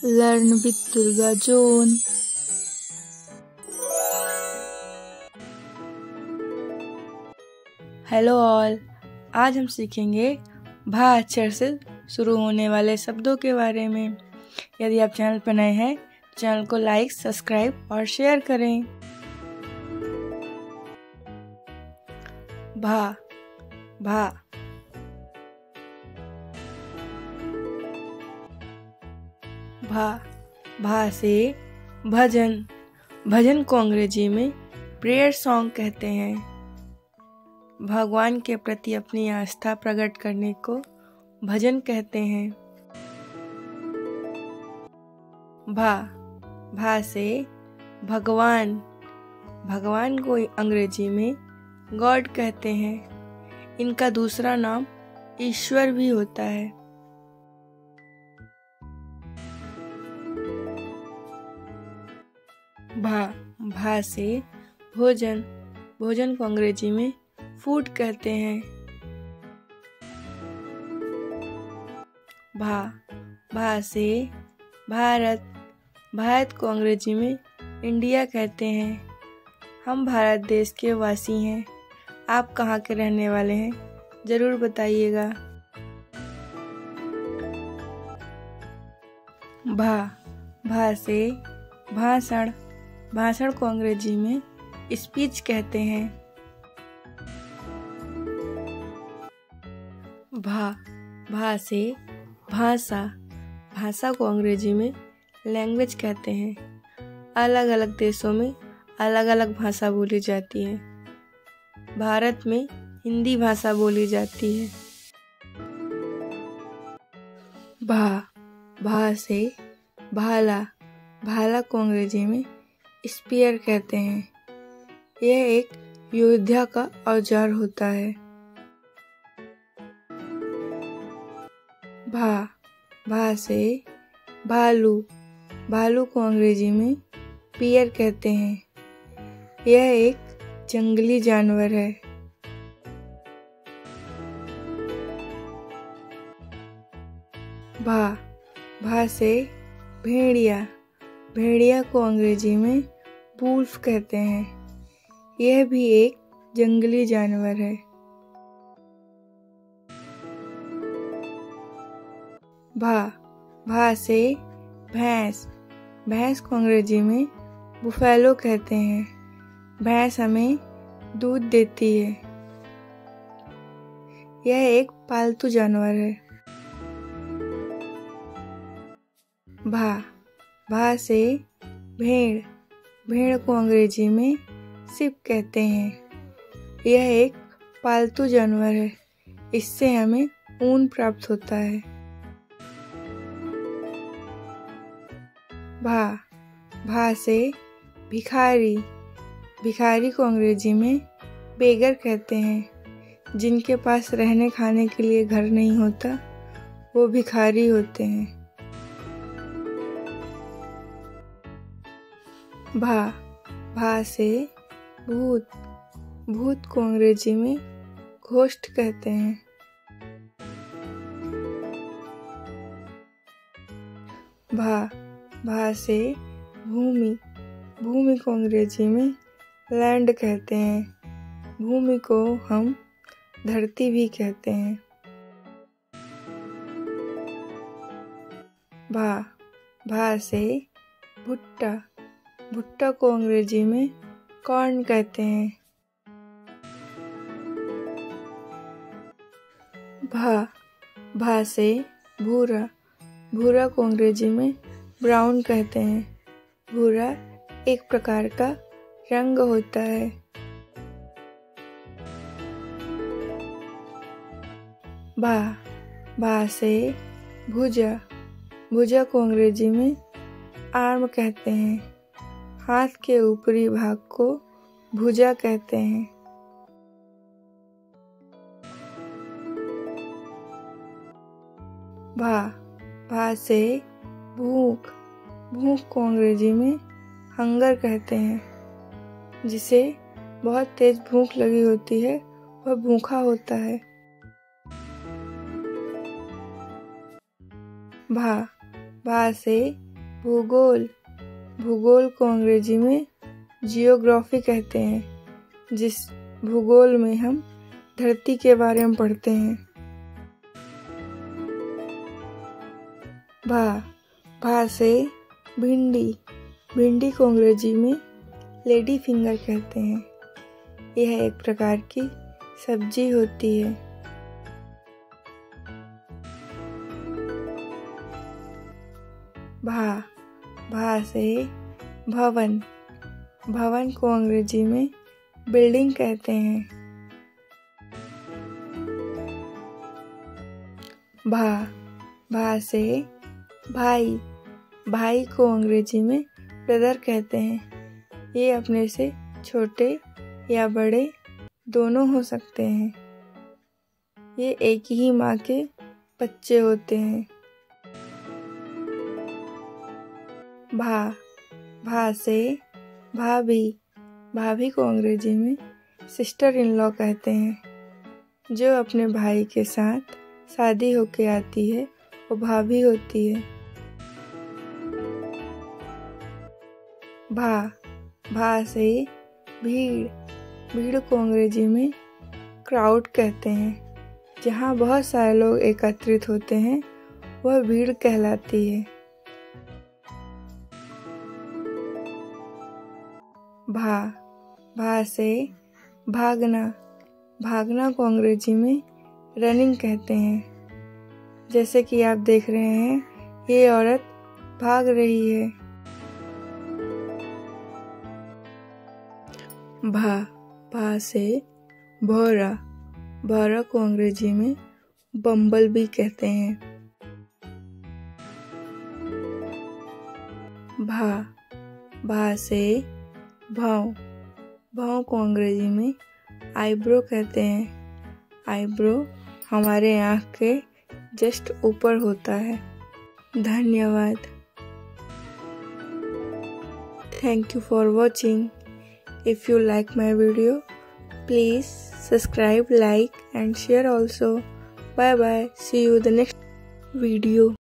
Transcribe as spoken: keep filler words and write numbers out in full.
Learn with Durga Jone. Hello all, आज हम सीखेंगे भा अक्षर से शुरू होने वाले शब्दों के बारे में। यदि आप चैनल पर नए हैं तो चैनल को लाइक, सब्सक्राइब और शेयर करें। भा भा भा भा से भजन। भजन को अंग्रेजी में प्रेयर सॉन्ग कहते हैं। भगवान के प्रति अपनी आस्था प्रकट करने को भजन कहते हैं। भा भा से भगवान। भगवान को अंग्रेजी में गॉड कहते हैं। इनका दूसरा नाम ईश्वर भी होता है। भा भा से भोजन। भोजन को अंग्रेजी में फूड कहते हैं। भा भा से भारत। भारत को अंग्रेजी में इंडिया कहते हैं। हम भारत देश के वासी हैं। आप कहाँ के रहने वाले हैं, जरूर बताइएगा। भा भा से भाषण। भाषण को अंग्रेजी में स्पीच कहते हैं। भा भा से भाषा। भाषा को अंग्रेजी में लैंग्वेज कहते हैं। अलग अलग देशों में अलग अलग भाषा बोली जाती है। भारत में हिंदी भाषा बोली जाती है। भा भा से भाला। भाला को अंग्रेजी में स्पीयर कहते हैं। यह एक योद्धा का औजार होता है। भा भा से भालू। भालू को अंग्रेजी में पियर कहते हैं। यह एक जंगली जानवर है। भा भा से भेड़िया। भेड़िया को अंग्रेजी में वुल्फ कहते हैं। यह भी एक जंगली जानवर है। भा भा से भैंस। भैंस को अंग्रेजी में बुफेलो कहते हैं। भैंस हमें दूध देती है। यह एक पालतू जानवर है। भा भा से भेड़। भेड़ को अंग्रेजी में शिप कहते हैं। यह एक पालतू जानवर है। इससे हमें ऊन प्राप्त होता है। भा भा से भिखारी। भिखारी को अंग्रेजी में बेगर कहते हैं। जिनके पास रहने खाने के लिए घर नहीं होता, वो भिखारी होते हैं। भा भा से भूत। भूत को अंग्रेजी में घोस्ट कहते हैं। भा भा से भूमि। भूमि को अंग्रेजी में लैंड कहते हैं। भूमि को हम धरती भी कहते हैं। भा भा से भुट्टा। भुट्टा को अंग्रेजी में कॉर्न कहते हैं। भा भा से भूरा। भूरा को अंग्रेजी में ब्राउन कहते हैं। भूरा एक प्रकार का रंग होता है। भा भा से भुजा। भुजा को अंग्रेजी में आर्म कहते हैं। हाथ के ऊपरी भाग को भुजा कहते हैं। भा भा से भूख। भूख को अंग्रेजी में हंगर कहते हैं। जिसे बहुत तेज भूख लगी होती है, वह भूखा होता है। भा भा से भूगोल भूगोल को अंग्रेजी में जियोग्राफी कहते हैं, जिस भूगोल में हम धरती के बारे में पढ़ते हैं। भा भा से भिंडी भिंडी को अंग्रेजी में लेडी फिंगर कहते हैं। यह एक प्रकार की सब्जी होती है। भा भा से भवन भवन को अंग्रेजी में बिल्डिंग कहते हैं। भा भा से भाई भाई को अंग्रेजी में ब्रदर कहते हैं। ये अपने से छोटे या बड़े दोनों हो सकते हैं। ये एक ही माँ के बच्चे होते हैं। भा भा से भाभी भाभी को अंग्रेजी में सिस्टर इन लॉ कहते हैं। जो अपने भाई के साथ शादी होके आती है वो भाभी होती है। भा भा से भीड़ भीड़ को अंग्रेजी में क्राउड कहते हैं। जहाँ बहुत सारे लोग एकत्रित होते हैं वह भीड़ कहलाती है। भा भा से भागना भागना को अंग्रेजी में रनिंग कहते हैं। जैसे कि आप देख रहे हैं ये औरत भाग रही है। भा भा से भौरा भौरा को अंग्रेजी में बम्बल बी कहते हैं। भा भा से भाव भाव को अंग्रेजी में आईब्रो कहते हैं। आईब्रो हमारे आँख के जस्ट ऊपर होता है। धन्यवाद। Thank you for watching. If you like my video, please subscribe, like and share also. Bye bye. See you the next video.